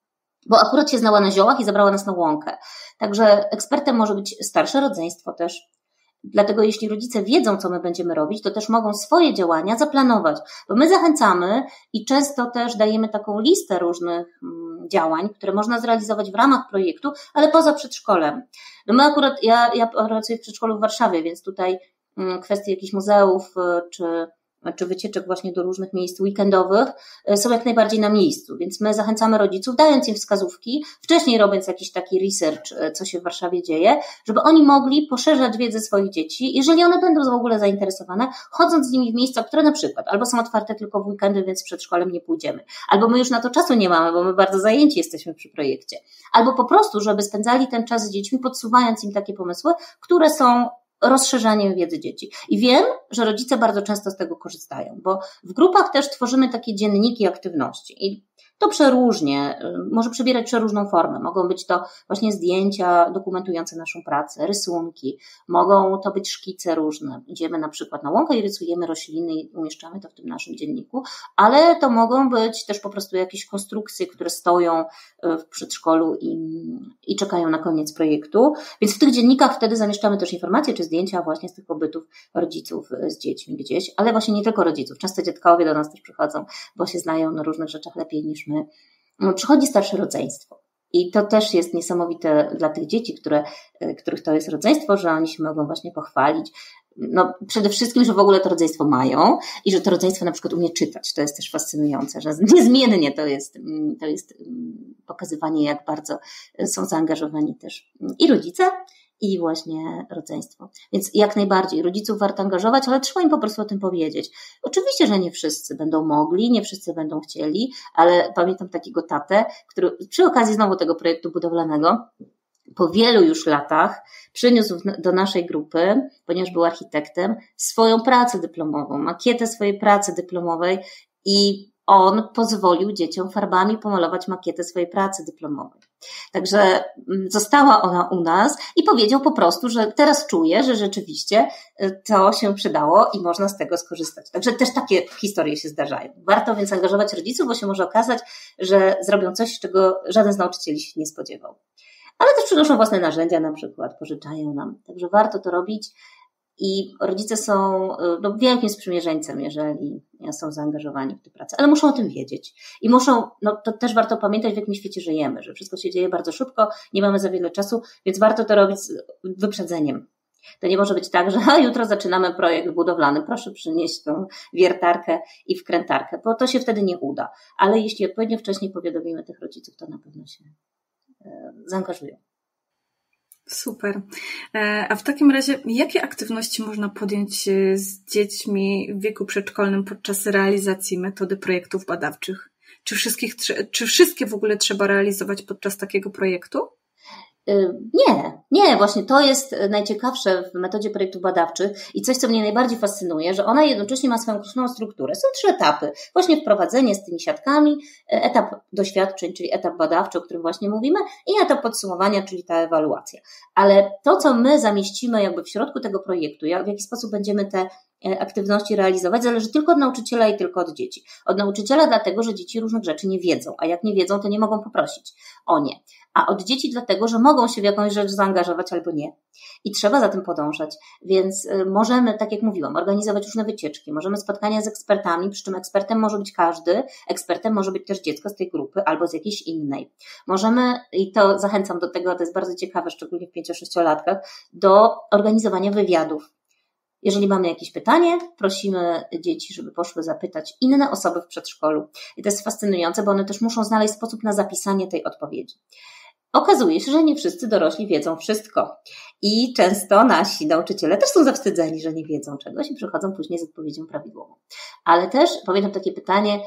Bo akurat się znała na ziołach i zabrała nas na łąkę. Także ekspertem może być starsze rodzeństwo też. Dlatego jeśli rodzice wiedzą, co my będziemy robić, to też mogą swoje działania zaplanować. Bo my zachęcamy i często też dajemy taką listę różnych działań, które można zrealizować w ramach projektu, ale poza przedszkolem. No my akurat, ja, ja pracuję w przedszkolu w Warszawie, więc tutaj kwestie jakichś muzeów czy, czy wycieczek właśnie do różnych miejsc weekendowych są jak najbardziej na miejscu, więc my zachęcamy rodziców, dając im wskazówki, wcześniej robiąc jakiś taki research, co się w Warszawie dzieje, żeby oni mogli poszerzać wiedzę swoich dzieci, jeżeli one będą w ogóle zainteresowane, chodząc z nimi w miejsca, które na przykład albo są otwarte tylko w weekendy, więc z przedszkolem nie pójdziemy, albo my już na to czasu nie mamy, bo my bardzo zajęci jesteśmy przy projekcie, albo po prostu, żeby spędzali ten czas z dziećmi, podsuwając im takie pomysły, które są rozszerzaniem wiedzy dzieci. I wiem, że rodzice bardzo często z tego korzystają, bo w grupach też tworzymy takie dzienniki aktywności i to przeróżnie, może przybierać przeróżną formę. Mogą być to właśnie zdjęcia dokumentujące naszą pracę, rysunki, mogą to być szkice różne. Idziemy na przykład na łąkę i rysujemy rośliny i umieszczamy to w tym naszym dzienniku, ale to mogą być też po prostu jakieś konstrukcje, które stoją w przedszkolu i, i czekają na koniec projektu. Więc w tych dziennikach wtedy zamieszczamy też informacje czy zdjęcia właśnie z tych pobytów rodziców z dziećmi gdzieś, ale właśnie nie tylko rodziców. Często dziadkowie do nas też przychodzą, bo się znają na różnych rzeczach lepiej niż my. Przychodzi starsze rodzeństwo i to też jest niesamowite dla tych dzieci, które, których to jest rodzeństwo, że oni się mogą właśnie pochwalić. No, przede wszystkim, że w ogóle to rodzeństwo mają i że to rodzeństwo na przykład umie czytać. To jest też fascynujące, że niezmiennie to jest, to jest pokazywanie, jak bardzo są zaangażowani też i rodzice, i właśnie rodzeństwo. Więc jak najbardziej rodziców warto angażować, ale trzeba im po prostu o tym powiedzieć. Oczywiście, że nie wszyscy będą mogli, nie wszyscy będą chcieli, ale pamiętam takiego tatę, który przy okazji znowu tego projektu budowlanego po wielu już latach przyniósł do naszej grupy, ponieważ był architektem, swoją pracę dyplomową, makietę swojej pracy dyplomowej i on pozwolił dzieciom farbami pomalować makietę swojej pracy dyplomowej. Także została ona u nas i powiedział po prostu, że teraz czuje, że rzeczywiście to się przydało i można z tego skorzystać. Także też takie historie się zdarzają. Warto więc angażować rodziców, bo się może okazać, że zrobią coś, czego żaden z nauczycieli się nie spodziewał. Ale też przynoszą własne narzędzia na przykład, pożyczają nam. Także warto to robić. I rodzice są no, wielkim sprzymierzeńcem, jeżeli są zaangażowani w tę pracę, ale muszą o tym wiedzieć. I muszą, no to też warto pamiętać, w jakim świecie żyjemy, że wszystko się dzieje bardzo szybko, nie mamy za wiele czasu, więc warto to robić z wyprzedzeniem. To nie może być tak, że a, jutro zaczynamy projekt budowlany, proszę przynieść tą wiertarkę i wkrętarkę, bo to się wtedy nie uda. Ale jeśli odpowiednio wcześniej powiadomimy tych rodziców, to na pewno się e, zaangażują. Super. A w takim razie, jakie aktywności można podjąć z dziećmi w wieku przedszkolnym podczas realizacji metody projektów badawczych? Czy wszystkich, czy wszystkie w ogóle trzeba realizować podczas takiego projektu? Nie, nie, właśnie to jest najciekawsze w metodzie projektów badawczych i coś, co mnie najbardziej fascynuje, że ona jednocześnie ma swoją określoną strukturę. Są trzy etapy. Właśnie wprowadzenie z tymi siatkami, etap doświadczeń, czyli etap badawczy, o którym właśnie mówimy, i etap podsumowania, czyli ta ewaluacja. Ale to, co my zamieścimy jakby w środku tego projektu, jak, w jaki sposób będziemy te aktywności realizować, zależy tylko od nauczyciela i tylko od dzieci. Od nauczyciela dlatego, że dzieci różnych rzeczy nie wiedzą, a jak nie wiedzą, to nie mogą poprosić o nie. A od dzieci dlatego, że mogą się w jakąś rzecz zaangażować albo nie. I trzeba za tym podążać. Więc możemy, tak jak mówiłam, organizować różne wycieczki, możemy spotkania z ekspertami, przy czym ekspertem może być każdy, ekspertem może być też dziecko z tej grupy albo z jakiejś innej. Możemy, i to zachęcam do tego, to jest bardzo ciekawe, szczególnie w pięcio-sześciolatkach, do organizowania wywiadów. Jeżeli mamy jakieś pytanie, prosimy dzieci, żeby poszły zapytać inne osoby w przedszkolu. I to jest fascynujące, bo one też muszą znaleźć sposób na zapisanie tej odpowiedzi. Okazuje się, że nie wszyscy dorośli wiedzą wszystko i często nasi nauczyciele też są zawstydzeni, że nie wiedzą czegoś i przychodzą później z odpowiedzią prawidłową. Ale też pamiętam takie pytanie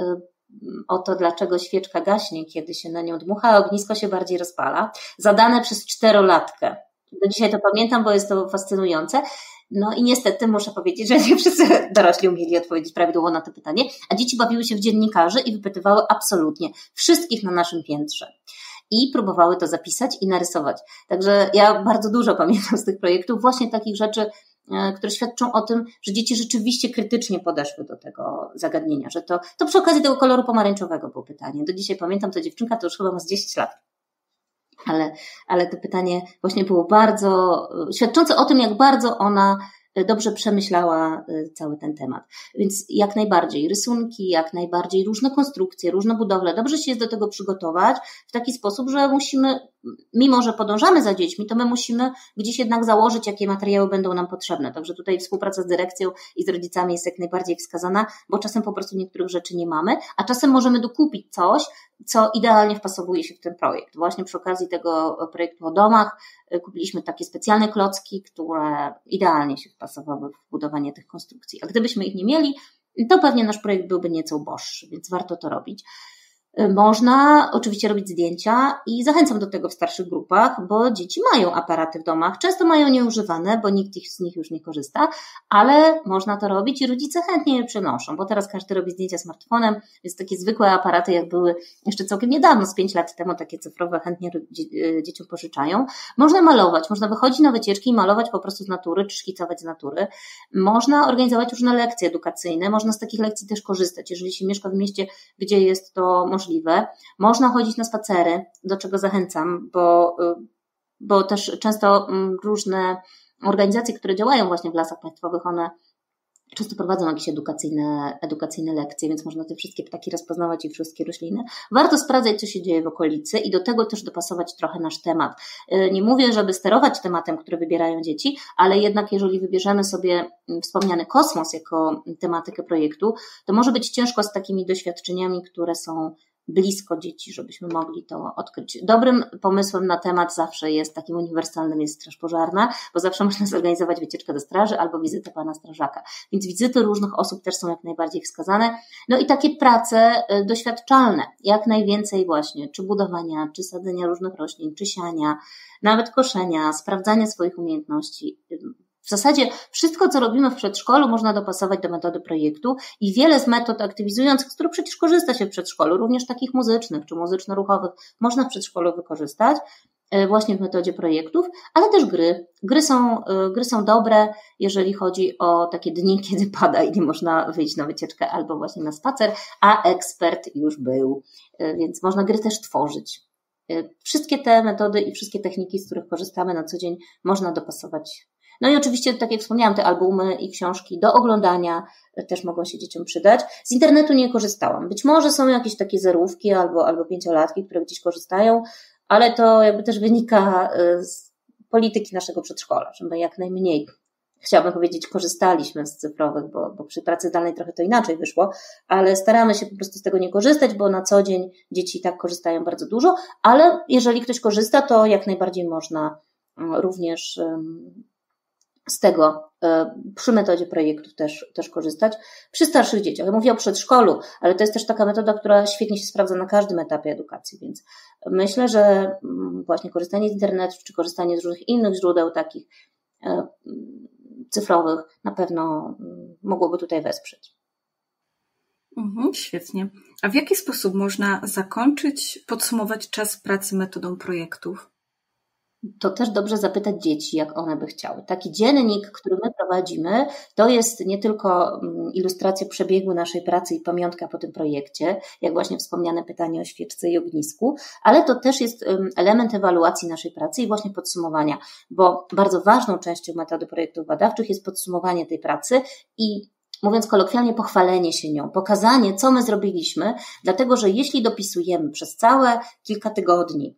o to, dlaczego świeczka gaśnie, kiedy się na nią dmucha, a ognisko się bardziej rozpala, zadane przez czterolatkę. Do dzisiaj to pamiętam, bo jest to fascynujące. No i niestety muszę powiedzieć, że nie wszyscy dorośli umieli odpowiedzieć prawidłowo na to pytanie, a dzieci bawiły się w dziennikarzy i wypytywały absolutnie wszystkich na naszym piętrze. I próbowały to zapisać i narysować. Także ja bardzo dużo pamiętam z tych projektów, właśnie takich rzeczy, które świadczą o tym, że dzieci rzeczywiście krytycznie podeszły do tego zagadnienia, że to, to przy okazji tego koloru pomarańczowego było pytanie. Do dzisiaj pamiętam, to dziewczynka to już chyba ma z dziesięć lat. Ale, ale to pytanie właśnie było bardzo świadczące o tym, jak bardzo ona dobrze przemyślała cały ten temat. Więc jak najbardziej rysunki, jak najbardziej różne konstrukcje, różne budowle. Dobrze się jest do tego przygotować w taki sposób, że musimy, mimo że podążamy za dziećmi, to my musimy gdzieś jednak założyć, jakie materiały będą nam potrzebne. Także tutaj współpraca z dyrekcją i z rodzicami jest jak najbardziej wskazana, bo czasem po prostu niektórych rzeczy nie mamy, a czasem możemy dokupić coś, co idealnie wpasowuje się w ten projekt. Właśnie przy okazji tego projektu o domach kupiliśmy takie specjalne klocki, które idealnie się wpasowały w budowanie tych konstrukcji. A gdybyśmy ich nie mieli, to pewnie nasz projekt byłby nieco uboższy, więc warto to robić. Można oczywiście robić zdjęcia i zachęcam do tego w starszych grupach, bo dzieci mają aparaty w domach, często mają nieużywane, bo nikt z nich już nie korzysta, ale można to robić i rodzice chętnie je przynoszą, bo teraz każdy robi zdjęcia smartfonem, więc takie zwykłe aparaty, jak były jeszcze całkiem niedawno, z pięć lat temu, takie cyfrowe, chętnie dzieciom pożyczają. Można malować, można wychodzić na wycieczki i malować po prostu z natury, czy szkicować z natury. Można organizować różne lekcje edukacyjne, można z takich lekcji też korzystać, jeżeli się mieszka w mieście, gdzie jest to możliwe. Można chodzić na spacery, do czego zachęcam, bo, bo też często różne organizacje, które działają właśnie w lasach państwowych, one często prowadzą jakieś edukacyjne, edukacyjne lekcje, więc można te wszystkie ptaki rozpoznawać i wszystkie rośliny. Warto sprawdzać, co się dzieje w okolicy i do tego też dopasować trochę nasz temat. Nie mówię, żeby sterować tematem, który wybierają dzieci, ale jednak jeżeli wybierzemy sobie wspomniany kosmos jako tematykę projektu, to może być ciężko z takimi doświadczeniami, które są blisko dzieci, żebyśmy mogli to odkryć. Dobrym pomysłem na temat zawsze jest, takim uniwersalnym jest straż pożarna, bo zawsze można zorganizować wycieczkę do straży albo wizytę pana strażaka. Więc wizyty różnych osób też są jak najbardziej wskazane. No i takie prace doświadczalne, jak najwięcej właśnie, czy budowania, czy sadzenia różnych roślin, czy siania, nawet koszenia, sprawdzania swoich umiejętności. W zasadzie wszystko, co robimy w przedszkolu, można dopasować do metody projektu i wiele z metod aktywizujących, z których przecież korzysta się w przedszkolu, również takich muzycznych czy muzyczno-ruchowych, można w przedszkolu wykorzystać właśnie w metodzie projektów, ale też gry. Gry są, gry są dobre, jeżeli chodzi o takie dni, kiedy pada i nie można wyjść na wycieczkę albo właśnie na spacer, a ekspert już był, więc można gry też tworzyć. Wszystkie te metody i wszystkie techniki, z których korzystamy na co dzień, można dopasować. No i oczywiście, tak jak wspomniałam, te albumy i książki do oglądania też mogą się dzieciom przydać. Z internetu nie korzystałam. Być może są jakieś takie zerówki albo, albo pięciolatki, które gdzieś korzystają, ale to jakby też wynika z polityki naszego przedszkola, że my jak najmniej, chciałabym powiedzieć, korzystaliśmy z cyfrowych, bo, bo przy pracy zdalnej trochę to inaczej wyszło, ale staramy się po prostu z tego nie korzystać, bo na co dzień dzieci i tak korzystają bardzo dużo, ale jeżeli ktoś korzysta, to jak najbardziej można również z tego przy metodzie projektów też, też korzystać. Przy starszych dzieciach, ja mówię o przedszkolu, ale to jest też taka metoda, która świetnie się sprawdza na każdym etapie edukacji, więc myślę, że właśnie korzystanie z internetu, czy korzystanie z różnych innych źródeł takich cyfrowych na pewno mogłoby tutaj wesprzeć. Mhm, świetnie. A w jaki sposób można zakończyć, podsumować czas pracy metodą projektów? To też dobrze zapytać dzieci, jak one by chciały. Taki dziennik, który my prowadzimy, to jest nie tylko ilustracja przebiegu naszej pracy i pamiątka po tym projekcie, jak właśnie wspomniane pytanie o świeczce i ognisku, ale to też jest element ewaluacji naszej pracy i właśnie podsumowania, bo bardzo ważną częścią metody projektów badawczych jest podsumowanie tej pracy i, mówiąc kolokwialnie, pochwalenie się nią, pokazanie, co my zrobiliśmy, dlatego że jeśli dopisujemy przez całe kilka tygodni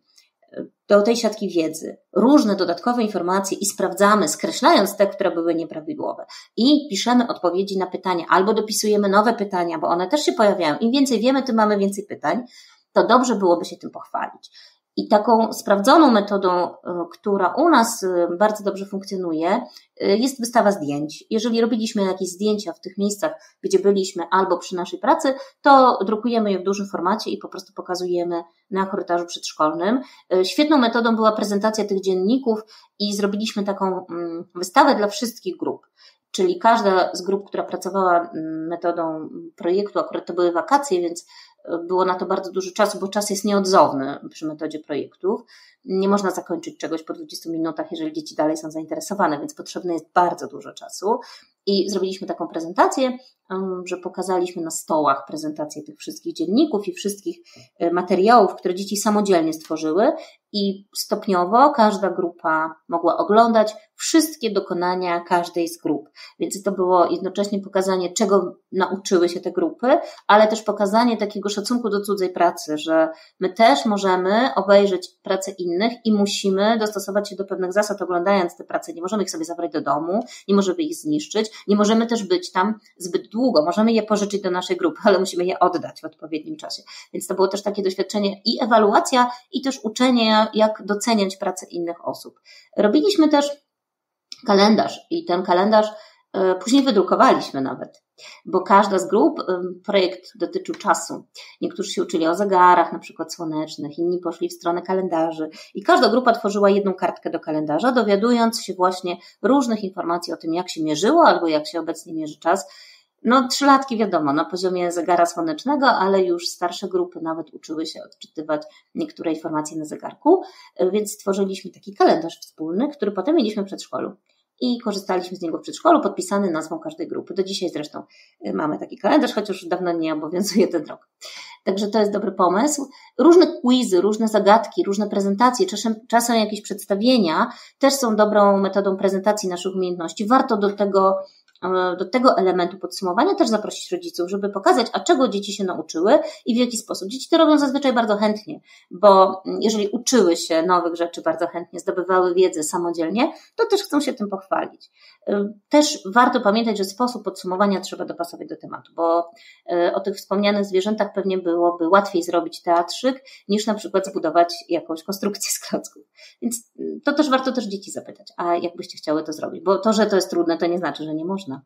do tej siatki wiedzy różne dodatkowe informacje i sprawdzamy, skreślając te, które były nieprawidłowe i piszemy odpowiedzi na pytania albo dopisujemy nowe pytania, bo one też się pojawiają. Im więcej wiemy, tym mamy więcej pytań, to dobrze byłoby się tym pochwalić. I taką sprawdzoną metodą, która u nas bardzo dobrze funkcjonuje, jest wystawa zdjęć. Jeżeli robiliśmy jakieś zdjęcia w tych miejscach, gdzie byliśmy albo przy naszej pracy, to drukujemy je w dużym formacie i po prostu pokazujemy na korytarzu przedszkolnym. Świetną metodą była prezentacja tych dzienników i zrobiliśmy taką wystawę dla wszystkich grup. Czyli każda z grup, która pracowała metodą projektu, akurat to były wakacje, więc było na to bardzo dużo czasu, bo czas jest nieodzowny przy metodzie projektów. Nie można zakończyć czegoś po dwudziestu minutach, jeżeli dzieci dalej są zainteresowane, więc potrzebne jest bardzo dużo czasu. I zrobiliśmy taką prezentację, że pokazaliśmy na stołach prezentację tych wszystkich dzienników i wszystkich materiałów, które dzieci samodzielnie stworzyły i stopniowo każda grupa mogła oglądać wszystkie dokonania każdej z grup. Więc to było jednocześnie pokazanie, czego nauczyły się te grupy, ale też pokazanie takiego szacunku do cudzej pracy, że my też możemy obejrzeć pracę innych i musimy dostosować się do pewnych zasad, oglądając te prace. Nie możemy ich sobie zabrać do domu, nie możemy ich zniszczyć, nie możemy też być tam zbyt długo. Możemy je pożyczyć do naszej grupy, ale musimy je oddać w odpowiednim czasie. Więc to było też takie doświadczenie i ewaluacja, i też uczenie, jak doceniać pracę innych osób. Robiliśmy też kalendarz i ten kalendarz później wydrukowaliśmy nawet, bo każda z grup, projekt dotyczył czasu. Niektórzy się uczyli o zegarach, na przykład słonecznych, inni poszli w stronę kalendarzy i każda grupa tworzyła jedną kartkę do kalendarza, dowiadując się właśnie różnych informacji o tym, jak się mierzyło albo jak się obecnie mierzy czas. No trzylatki wiadomo, na poziomie zegara słonecznego, ale już starsze grupy nawet uczyły się odczytywać niektóre informacje na zegarku, więc stworzyliśmy taki kalendarz wspólny, który potem mieliśmy w przedszkolu. I korzystaliśmy z niego w przedszkolu, podpisany nazwą każdej grupy. Do dzisiaj zresztą mamy taki kalendarz, chociaż już dawno nie obowiązuje ten rok. Także to jest dobry pomysł. Różne quizy, różne zagadki, różne prezentacje, czasem, czasem jakieś przedstawienia też są dobrą metodą prezentacji naszych umiejętności. Warto do tego do tego elementu podsumowania też zaprosić rodziców, żeby pokazać, a czego dzieci się nauczyły i w jaki sposób. Dzieci to robią zazwyczaj bardzo chętnie, bo jeżeli uczyły się nowych rzeczy bardzo chętnie, zdobywały wiedzę samodzielnie, to też chcą się tym pochwalić. Też warto pamiętać, że sposób podsumowania trzeba dopasować do tematu, bo o tych wspomnianych zwierzętach pewnie byłoby łatwiej zrobić teatrzyk, niż na przykład zbudować jakąś konstrukcję z klocków. Więc to też warto też dzieci zapytać, a jak byście chciały to zrobić, bo to, że to jest trudne, to nie znaczy, że nie można.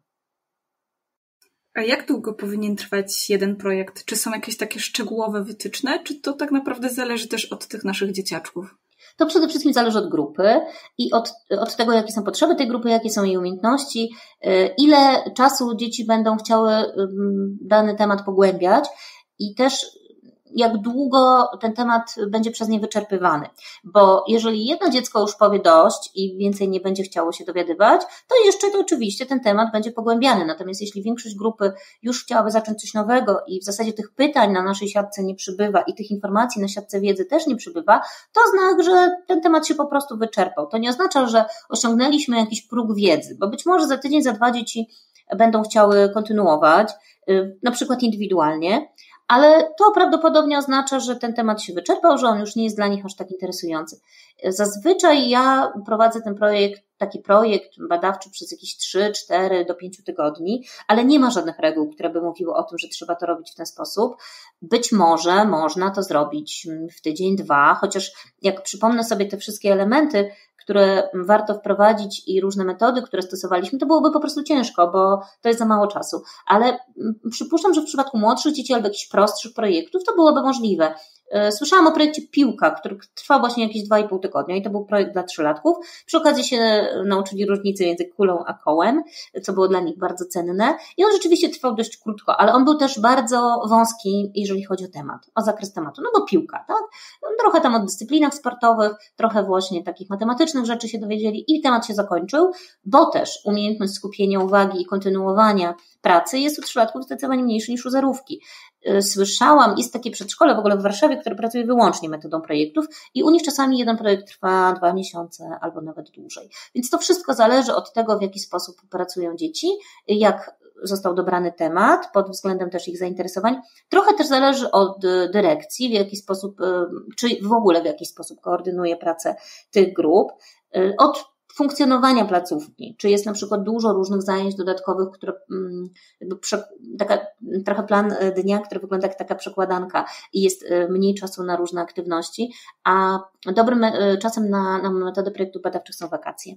A jak długo powinien trwać jeden projekt? Czy są jakieś takie szczegółowe wytyczne, czy to tak naprawdę zależy też od tych naszych dzieciaczków? To przede wszystkim zależy od grupy i od, od tego, jakie są potrzeby tej grupy, jakie są jej umiejętności, ile czasu dzieci będą chciały dany temat pogłębiać i też jak długo ten temat będzie przez nie wyczerpywany. Bo jeżeli jedno dziecko już powie dość i więcej nie będzie chciało się dowiadywać, to jeszcze to oczywiście ten temat będzie pogłębiany. Natomiast jeśli większość grupy już chciałaby zacząć coś nowego i w zasadzie tych pytań na naszej siatce nie przybywa i tych informacji na siatce wiedzy też nie przybywa, to znak, że ten temat się po prostu wyczerpał. To nie oznacza, że osiągnęliśmy jakiś próg wiedzy, bo być może za tydzień, za dwa dzieci będą chciały kontynuować, na przykład indywidualnie, ale to prawdopodobnie oznacza, że ten temat się wyczerpał, że on już nie jest dla nich aż tak interesujący. Zazwyczaj ja prowadzę ten projekt, taki projekt badawczy przez jakieś trzy, cztery do pięciu tygodni, ale nie ma żadnych reguł, które by mówiły o tym, że trzeba to robić w ten sposób. Być może można to zrobić w tydzień, dwa, chociaż jak przypomnę sobie te wszystkie elementy, które warto wprowadzić i różne metody, które stosowaliśmy, to byłoby po prostu ciężko, bo to jest za mało czasu. Ale przypuszczam, że w przypadku młodszych dzieci albo jakichś prostszych projektów to byłoby możliwe. Słyszałam o projekcie Piłka, który trwał właśnie jakieś dwa i pół tygodnia i to był projekt dla trzylatków. Przy okazji się nauczyli różnicy między kulą a kołem, co było dla nich bardzo cenne. I on rzeczywiście trwał dość krótko, ale on był też bardzo wąski, jeżeli chodzi o temat, o zakres tematu. No bo piłka, tak? Trochę tam o dyscyplinach sportowych, trochę właśnie takich matematycznych rzeczy się dowiedzieli i temat się zakończył, bo też umiejętność skupienia uwagi i kontynuowania pracy jest u trzylatków zdecydowanie mniejszy niż u zerówki. Słyszałam, jest takie przedszkole w ogóle w Warszawie, które pracuje wyłącznie metodą projektów i u nich czasami jeden projekt trwa dwa miesiące albo nawet dłużej. Więc to wszystko zależy od tego, w jaki sposób pracują dzieci, jak został dobrany temat pod względem też ich zainteresowań. Trochę też zależy od dyrekcji, w jaki sposób, czy w ogóle w jaki sposób koordynuje pracę tych grup, od funkcjonowania placówki, czy jest na przykład dużo różnych zajęć dodatkowych, które jakby taka, trochę plan dnia, który wygląda jak taka przekładanka i jest mniej czasu na różne aktywności, a dobrym czasem na, na metody projektów badawczych są wakacje,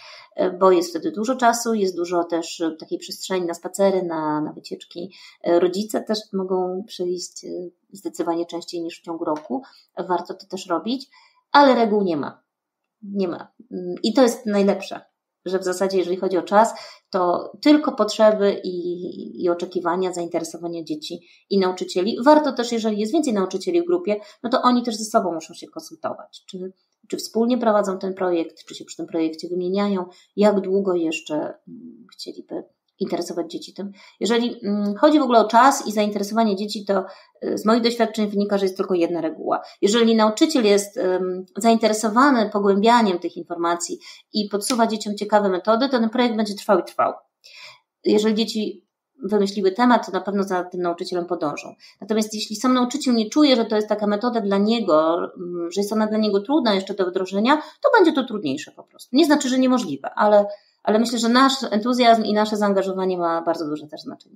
bo jest wtedy dużo czasu, jest dużo też takiej przestrzeni na spacery, na, na wycieczki. Rodzice też mogą przyjść zdecydowanie częściej niż w ciągu roku, warto to też robić, ale reguł nie ma. Nie ma. I to jest najlepsze, że w zasadzie jeżeli chodzi o czas, to tylko potrzeby i, i oczekiwania, zainteresowania dzieci i nauczycieli. Warto też, jeżeli jest więcej nauczycieli w grupie, no to oni też ze sobą muszą się konsultować. Czy, czy wspólnie prowadzą ten projekt, czy się przy tym projekcie wymieniają, jak długo jeszcze chcieliby interesować dzieci tym. Jeżeli chodzi w ogóle o czas i zainteresowanie dzieci, to z moich doświadczeń wynika, że jest tylko jedna reguła. Jeżeli nauczyciel jest zainteresowany pogłębianiem tych informacji i podsuwa dzieciom ciekawe metody, to ten projekt będzie trwał i trwał. Jeżeli dzieci wymyśliły temat, to na pewno za tym nauczycielem podążą. Natomiast jeśli sam nauczyciel nie czuje, że to jest taka metoda dla niego, że jest ona dla niego trudna jeszcze do wdrożenia, to będzie to trudniejsze po prostu. Nie znaczy, że niemożliwe, ale Ale myślę, że nasz entuzjazm i nasze zaangażowanie ma bardzo duże też znaczenie.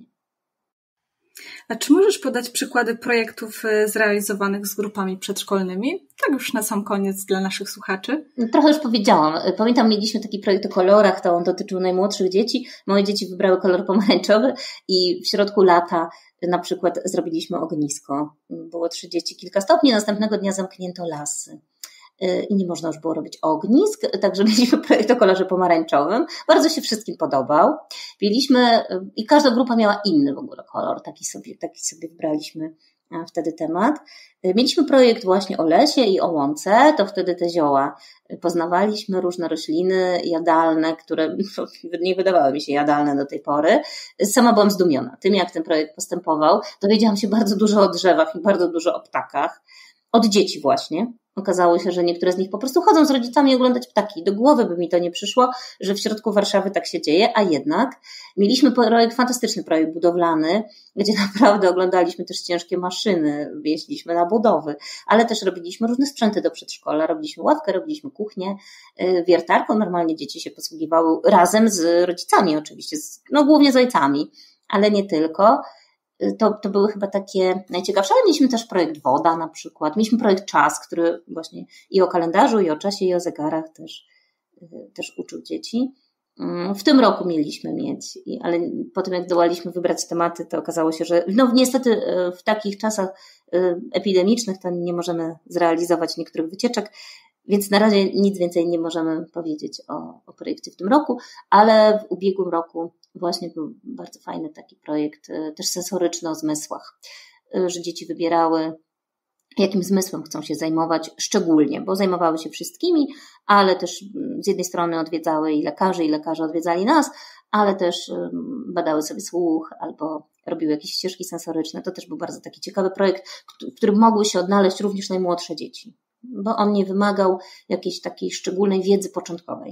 A czy możesz podać przykłady projektów zrealizowanych z grupami przedszkolnymi? Tak już na sam koniec dla naszych słuchaczy. Trochę już powiedziałam. Pamiętam, mieliśmy taki projekt o kolorach, to on dotyczył najmłodszych dzieci. Moje dzieci wybrały kolor pomarańczowy i w środku lata na przykład zrobiliśmy ognisko. Było trzy dzieci, kilka stopni, następnego dnia zamknięto lasy. I nie można już było robić ognisk, także mieliśmy projekt o kolorze pomarańczowym. Bardzo się wszystkim podobał. Mieliśmy, i każda grupa miała inny w ogóle kolor, taki sobie, taki sobie wybraliśmy wtedy temat. Mieliśmy projekt właśnie o lesie i o łące, to wtedy te zioła poznawaliśmy, różne rośliny jadalne, które nie wydawały mi się jadalne do tej pory. Sama byłam zdumiona tym, jak ten projekt postępował. Dowiedziałam się bardzo dużo o drzewach i bardzo dużo o ptakach. Od dzieci właśnie. Okazało się, że niektóre z nich po prostu chodzą z rodzicami oglądać ptaki. Do głowy by mi to nie przyszło, że w środku Warszawy tak się dzieje, a jednak mieliśmy projekt, fantastyczny projekt budowlany, gdzie naprawdę oglądaliśmy też ciężkie maszyny, jeździliśmy na budowy, ale też robiliśmy różne sprzęty do przedszkola, robiliśmy ławkę, robiliśmy kuchnię, wiertarką, normalnie dzieci się posługiwały razem z rodzicami oczywiście, no głównie z ojcami, ale nie tylko. To, to były chyba takie najciekawsze, ale mieliśmy też projekt Woda na przykład, mieliśmy projekt Czas, który właśnie i o kalendarzu, i o czasie, i o zegarach też, też uczył dzieci. W tym roku mieliśmy mieć, ale po tym jak zdołaliśmy wybrać tematy, to okazało się, że no niestety w takich czasach epidemicznych to nie możemy zrealizować niektórych wycieczek, więc na razie nic więcej nie możemy powiedzieć o, o projekcie w tym roku, ale w ubiegłym roku właśnie był bardzo fajny taki projekt, też sensoryczny o zmysłach, że dzieci wybierały, jakim zmysłem chcą się zajmować szczególnie, bo zajmowały się wszystkimi, ale też z jednej strony odwiedzały i lekarze, i lekarze odwiedzali nas, ale też badały sobie słuch albo robiły jakieś ścieżki sensoryczne. To też był bardzo taki ciekawy projekt, w którym mogły się odnaleźć również najmłodsze dzieci, bo on nie wymagał jakiejś takiej szczególnej wiedzy początkowej.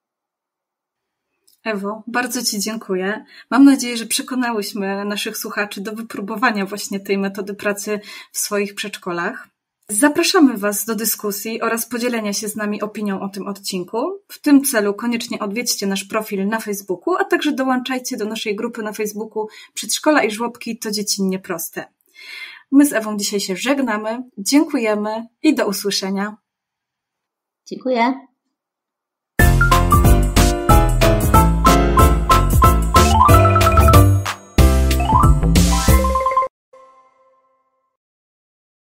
Ewo, bardzo Ci dziękuję. Mam nadzieję, że przekonałyśmy naszych słuchaczy do wypróbowania właśnie tej metody pracy w swoich przedszkolach. Zapraszamy Was do dyskusji oraz podzielenia się z nami opinią o tym odcinku. W tym celu koniecznie odwiedźcie nasz profil na Facebooku, a także dołączajcie do naszej grupy na Facebooku Przedszkola i Żłobki to dziecinnie proste. My z Ewą dzisiaj się żegnamy, dziękujemy i do usłyszenia. Dziękuję.